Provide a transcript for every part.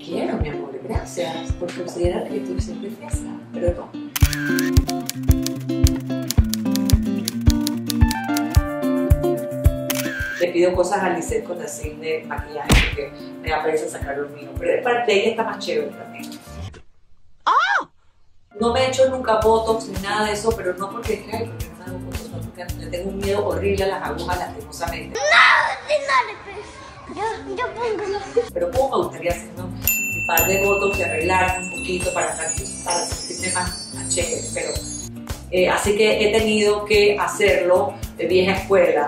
quiero, mi amor, gracias por considerar que tú siempre fiesta, pero no. Le pido cosas a Lisette con así de maquillaje porque me da pereza sacar lo mío, pero parte de ella está más chévere también. ¡Ah! No me he hecho nunca botox ni nada de eso, pero no porque no me hago botox, no porque le tengo un miedo horrible a las agujas lastimosamente. Yo pongo. Pero como me gustaría hacerme un par de botox y arreglarme un poquito para sentirme más chévere, pero así que he tenido que hacerlo de vieja escuela.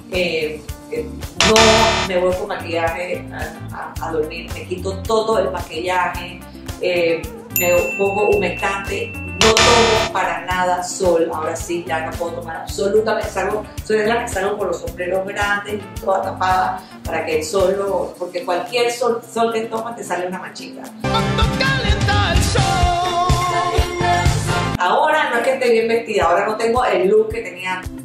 No me voy con maquillaje a dormir, me quito todo el maquillaje, me pongo humectante, no tomo para nada sol. Ahora sí, ya no puedo tomar absolutamente, soy de las que salgo con los sombreros grandes y toda tapada para que el sol, porque cualquier sol que tomas te sale una manchita. Ahora no es que esté bien vestida, ahora no tengo el look que tenía antes.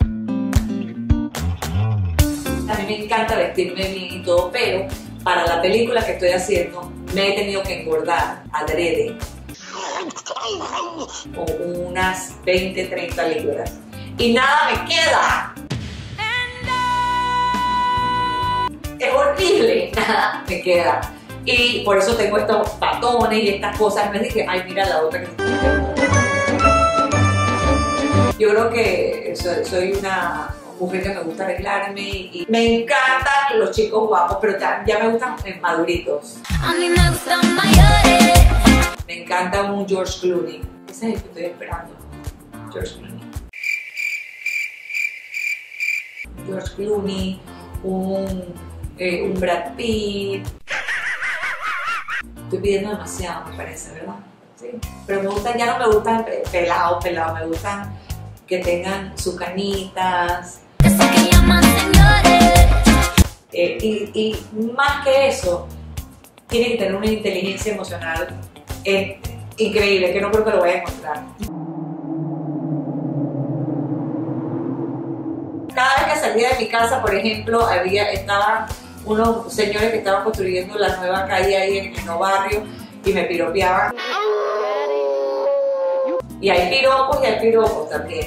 A mí me encanta vestirme bien y todo, pero para la película que estoy haciendo me he tenido que engordar adrede con unas 20-30 libras y nada me queda. Es horrible, nada me queda. Y por eso tengo estos batones y estas cosas. Me dije, ay, mira la otra que yo creo que soy una mujer que me gusta arreglarme y me encantan los chicos guapos, pero ya me gustan maduritos. A mí me gustan mayores. Me encanta un George Clooney. Ese es el que estoy esperando. George Clooney. George Clooney, un Brad Pitt. Estoy pidiendo demasiado, me parece, ¿verdad? Sí. Pero me gustan, ya no me gustan pelados, me gustan que tengan sus canitas. Que llaman señores. Y más que eso, tiene que tener una inteligencia emocional increíble, que no creo que lo vaya a encontrar. Cada vez que salía de mi casa, por ejemplo, estaban unos señores que estaban construyendo la nueva calle ahí en el barrio y me piropeaban. Y hay piropos también.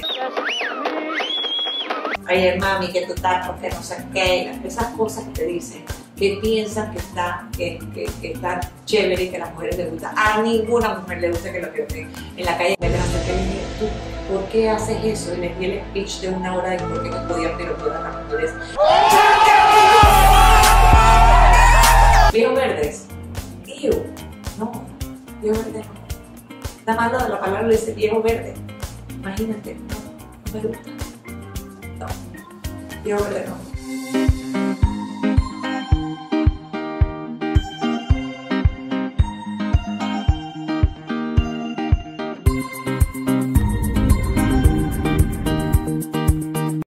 Ayer mami, que tú estás, porque no sé qué, esas cosas que te dicen, que piensan que está chévere y que a las mujeres les gusta. A ninguna mujer le gusta que lo piropen en la calle. Me acerqué y le dije, ¿tú por qué haces eso? Y les di el speech de 1 hora de por qué no podían piropear a las mujeres. ¿Viejos verdes? No, viejos verdes no. Nada más lo de la palabra lo dice viejo verde. Imagínate, no me gusta. No, viejo verde no.